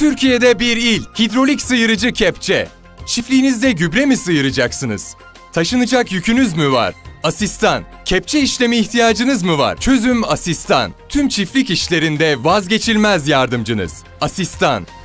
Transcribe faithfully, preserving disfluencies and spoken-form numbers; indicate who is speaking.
Speaker 1: Türkiye'de bir il, hidrolik sıyırıcı kepçe. Çiftliğinizde gübre mi sıyıracaksınız? Taşınacak yükünüz mü var? Asistan, kepçe işlemi ihtiyacınız mı var? Çözüm Asistan, tüm çiftlik işlerinde vazgeçilmez yardımcınız. Asistan,